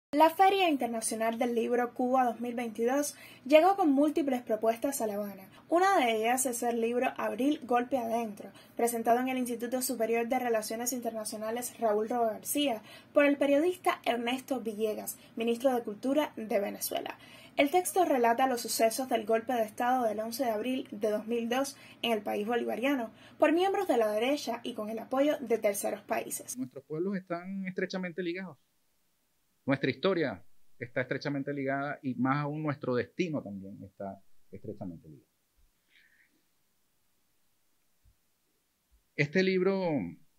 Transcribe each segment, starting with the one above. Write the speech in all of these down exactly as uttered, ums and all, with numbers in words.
La Feria Internacional del Libro Cuba dos mil veintidós llegó con múltiples propuestas a La Habana. Una de ellas es el libro Abril Golpe Adentro, presentado en el Instituto Superior de Relaciones Internacionales Raúl Roa García por el periodista Ernesto Villegas, ministro de Cultura de Venezuela. El texto relata los sucesos del golpe de Estado del once de abril de dos mil dos en el país bolivariano por miembros de la derecha y con el apoyo de terceros países. Nuestros pueblos están estrechamente ligados. Nuestra historia está estrechamente ligada y más aún nuestro destino también está estrechamente ligado. Este libro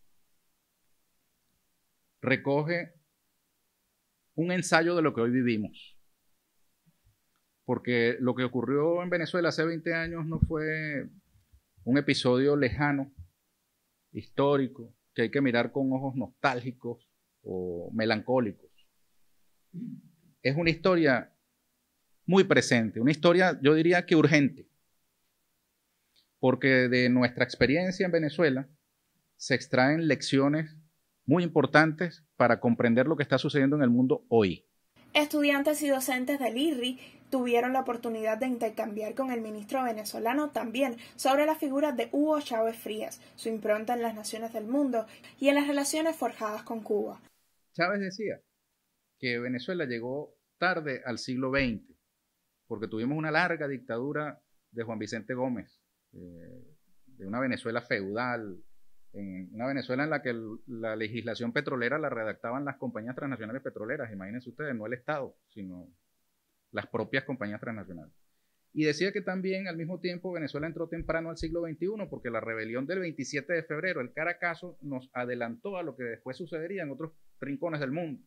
recoge un ensayo de lo que hoy vivimos, porque lo que ocurrió en Venezuela hace veinte años no fue un episodio lejano, histórico, que hay que mirar con ojos nostálgicos o melancólicos. Es una historia muy presente, una historia, yo diría que urgente, porque de nuestra experiencia en Venezuela se extraen lecciones muy importantes para comprender lo que está sucediendo en el mundo hoy. Estudiantes y docentes del I R R I tuvieron la oportunidad de intercambiar con el ministro venezolano también sobre la figura de Hugo Chávez Frías, su impronta en las naciones del mundo y en las relaciones forjadas con Cuba. Chávez decía que Venezuela llegó tarde al siglo veinte, porque tuvimos una larga dictadura de Juan Vicente Gómez, eh, de una Venezuela feudal, en una Venezuela en la que el, la legislación petrolera la redactaban las compañías transnacionales petroleras, imagínense ustedes, no el Estado, sino las propias compañías transnacionales. Y decía que también al mismo tiempo Venezuela entró temprano al siglo veintiuno, porque la rebelión del veintisiete de febrero, el Caracazo, nos adelantó a lo que después sucedería en otros rincones del mundo.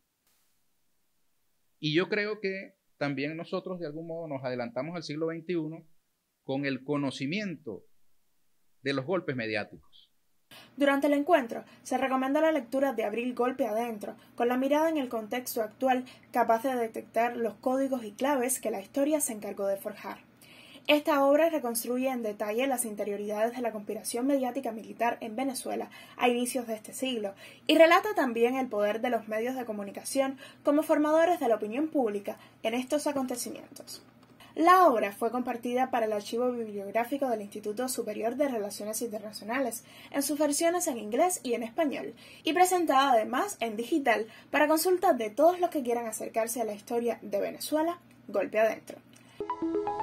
Y yo creo que también nosotros de algún modo nos adelantamos al siglo veintiuno con el conocimiento de los golpes mediáticos. Durante el encuentro se recomendó la lectura de Abril Golpe Adentro, con la mirada en el contexto actual capaz de detectar los códigos y claves que la historia se encargó de forjar. Esta obra reconstruye en detalle las interioridades de la conspiración mediática militar en Venezuela a inicios de este siglo y relata también el poder de los medios de comunicación como formadores de la opinión pública en estos acontecimientos. La obra fue compartida para el archivo bibliográfico del Instituto Superior de Relaciones Internacionales en sus versiones en inglés y en español y presentada además en digital para consulta de todos los que quieran acercarse a la historia de Venezuela, Golpe Adentro.